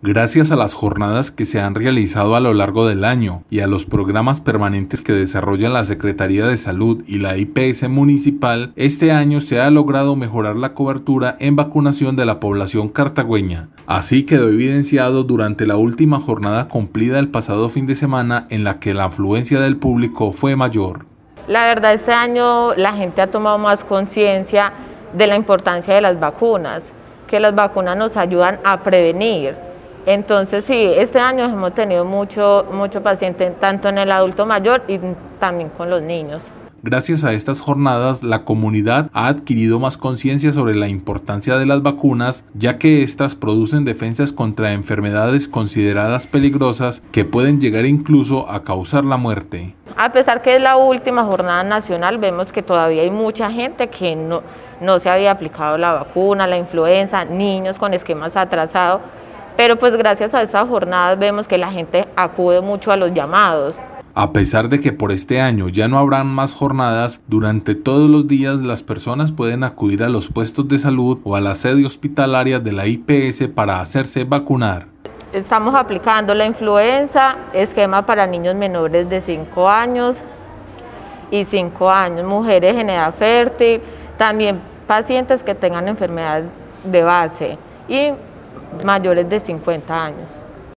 Gracias a las jornadas que se han realizado a lo largo del año y a los programas permanentes que desarrollan la Secretaría de Salud y la IPS municipal, este año se ha logrado mejorar la cobertura en vacunación de la población cartagüeña. Así quedó evidenciado durante la última jornada cumplida el pasado fin de semana, en la que la afluencia del público fue mayor. La verdad, este año la gente ha tomado más conciencia de la importancia de las vacunas, que las vacunas nos ayudan a prevenir. Entonces sí, este año hemos tenido mucho paciente, tanto en el adulto mayor y también con los niños. Gracias a estas jornadas, la comunidad ha adquirido más conciencia sobre la importancia de las vacunas, ya que éstas producen defensas contra enfermedades consideradas peligrosas que pueden llegar incluso a causar la muerte. A pesar que es la última jornada nacional, vemos que todavía hay mucha gente que no se había aplicado la vacuna, la influenza, niños con esquemas atrasados. Pero pues gracias a esas jornadas vemos que la gente acude mucho a los llamados. A pesar de que por este año ya no habrán más jornadas, durante todos los días las personas pueden acudir a los puestos de salud o a la sede hospitalaria de la IPS para hacerse vacunar. Estamos aplicando la influenza, esquema para niños menores de 5 años y 5 años, mujeres en edad fértil, también pacientes que tengan enfermedad de base y mayores de 50 años.